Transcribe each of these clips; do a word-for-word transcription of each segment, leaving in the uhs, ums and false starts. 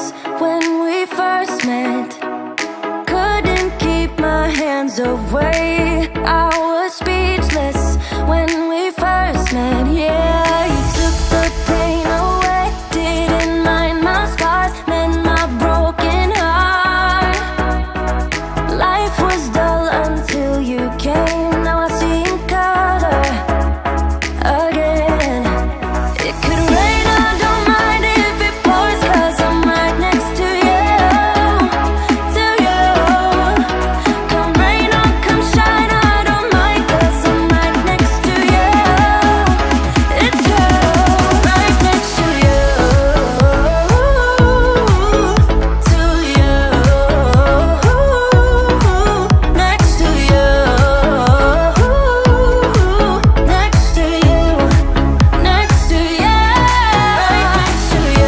when we first met. Couldn't keep my hands away. I was speechless when we first met. Yeah, you took the pain away. Didn't mind my scars, mend my broken heart. Life was dull until you came. Now I see in color again. It could rain, I don't mind if it pours, 'cause I'm right next to you, to you. Come rain or come shine, I don't mind, 'cause I'm right next to you. It's you, right next to you, to you, next to you, next to you, next to you, right next to you,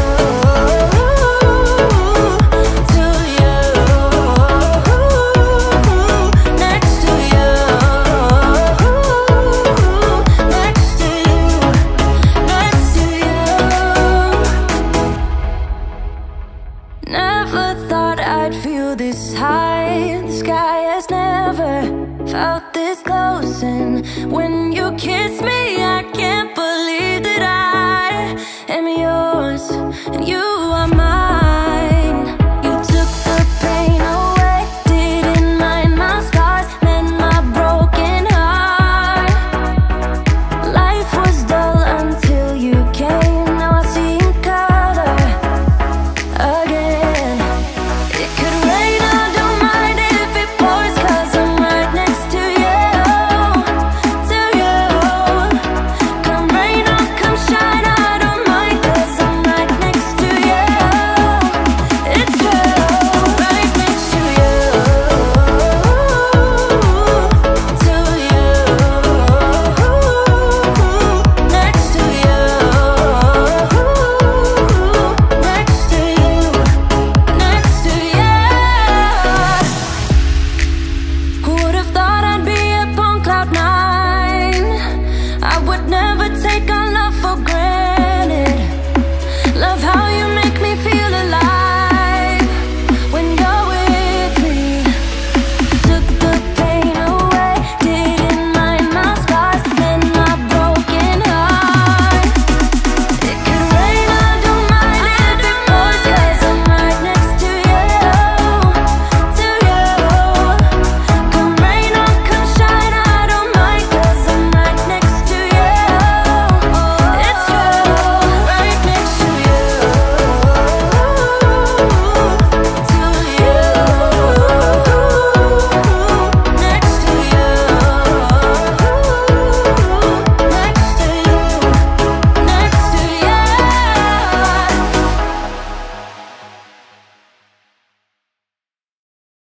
to you, next to you, next to you, next to you. Never thought I'd feel this high. The sky has never felt this close, and when you kiss me, I can't believe that I am yours and you